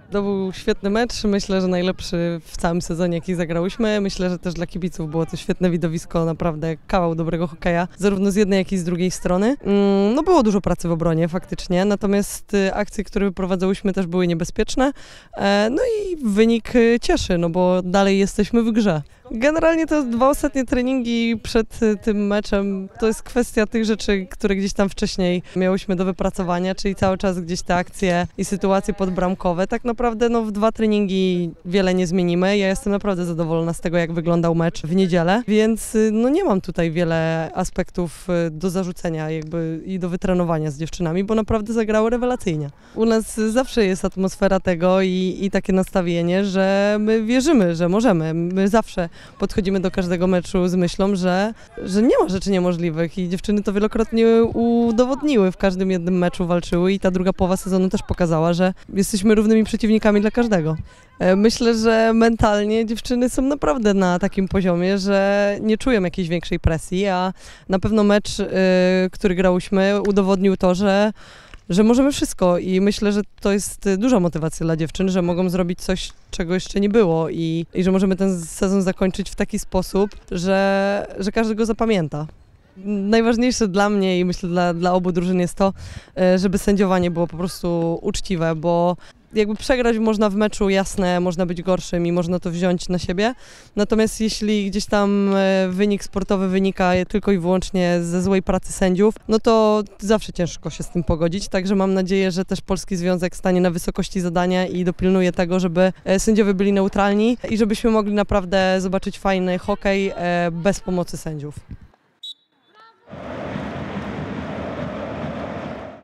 To był świetny mecz, myślę, że najlepszy w całym sezonie, jaki zagrałyśmy. Myślę, że też dla kibiców było to świetne widowisko, naprawdę kawał dobrego hokeja, zarówno z jednej, jak i z drugiej strony. No było dużo pracy w obronie faktycznie, natomiast akcje, które wyprowadzałyśmy, też były niebezpieczne. No i wynik cieszy, no bo dalej jesteśmy w grze. Generalnie to 2 ostatnie treningi przed tym meczem to jest kwestia tych rzeczy, które gdzieś tam wcześniej miałyśmy do wypracowania, czyli cały czas gdzieś te akcje i sytuacje podbramkowe. Tak naprawdę no, w 2 treningi wiele nie zmienimy. Ja jestem naprawdę zadowolona z tego, jak wyglądał mecz w niedzielę, więc no, nie mam tutaj wiele aspektów do zarzucenia jakby i do wytrenowania z dziewczynami, bo naprawdę zagrały rewelacyjnie. U nas zawsze jest atmosfera tego i takie nastawienie, że my wierzymy, że możemy. My zawsze podchodzimy do każdego meczu z myślą, że nie ma rzeczy niemożliwych i dziewczyny to wielokrotnie udowodniły. W każdym jednym meczu walczyły i ta druga połowa sezonu też pokazała, że jesteśmy równymi przeciwnikami dla każdego. Myślę, że mentalnie dziewczyny są naprawdę na takim poziomie, że nie czują jakiejś większej presji, a na pewno mecz, który grałyśmy, udowodnił to, że możemy wszystko i myślę, że to jest duża motywacja dla dziewczyn, że mogą zrobić coś, czego jeszcze nie było i że możemy ten sezon zakończyć w taki sposób, że każdy go zapamięta. Najważniejsze dla mnie i myślę dla obu drużyn jest to, żeby sędziowanie było po prostu uczciwe, bo jakby przegrać można w meczu, jasne, można być gorszym i można to wziąć na siebie. Natomiast jeśli gdzieś tam wynik sportowy wynika tylko i wyłącznie ze złej pracy sędziów, no to zawsze ciężko się z tym pogodzić. Także mam nadzieję, że też Polski Związek stanie na wysokości zadania i dopilnuje tego, żeby sędziowie byli neutralni i żebyśmy mogli naprawdę zobaczyć fajny hokej bez pomocy sędziów.